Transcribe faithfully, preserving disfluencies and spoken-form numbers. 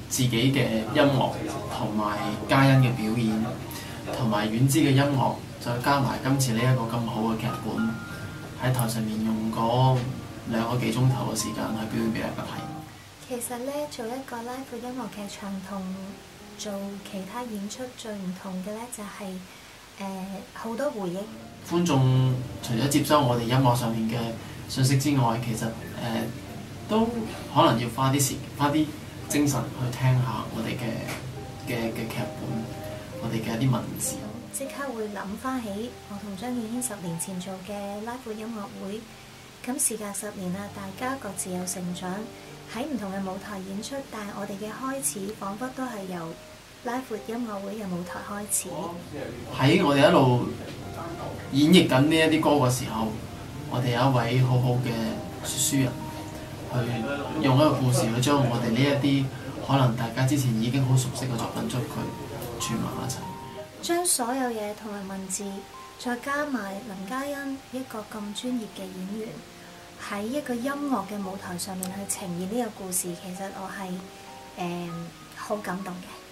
自己嘅音樂同埋嘉欣嘅表演，同埋遠之嘅音樂，再加埋今次呢一個咁好嘅劇本，喺台上面用嗰兩個幾鐘頭嘅時間去表演俾大家睇。 其實咧，做一個 live 音樂劇場同做其他演出最唔同嘅咧，就係誒好多回憶。 觀眾除咗接收我哋音樂上面嘅信息之外，其實誒、呃、都可能要花啲時花啲精神去聽下我哋嘅嘅嘅劇本，我哋嘅一啲文字。 即刻會諗翻起我同張敬軒十年前做嘅 live 音樂會，咁時隔十年啦，大家各自有成長，喺唔同嘅舞台演出，但係我哋嘅開始，彷彿都係由 live 音樂會嘅舞台開始。 喺我哋一路演繹緊呢一啲歌嘅時候，我哋有一位好好嘅説書人，去用一個故事去將我哋呢一啲可能大家之前已經好熟悉嘅作品，將佢串埋一齊。 將所有嘢同埋文字，再加埋林嘉欣一個咁專業嘅演員，喺一個音樂嘅舞台上面去呈現呢個故事，其實我係誒好感動嘅。